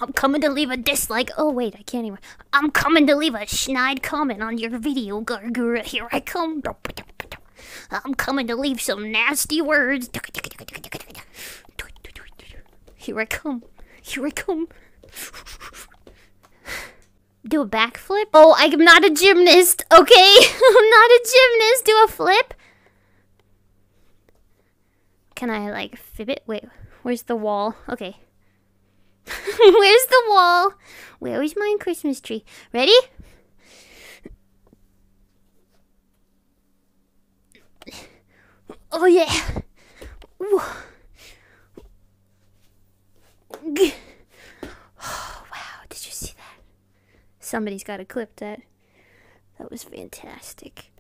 I'm coming to leave a dislike. Oh, wait, I can't even. I'm coming to leave a schneid comment on your video, Gura. Here I come. I'm coming to leave some nasty words. Here I come. Here I come. Do a backflip? Oh, I'm not a gymnast, okay? I'm not a gymnast. Do a flip. Can I, like, fib it? Wait, where's the wall? Okay. Where's the wall? Where is my Christmas tree? Ready? Oh, yeah. Ooh. Oh, wow. Did you see that? Somebody's got to clip that. That was fantastic.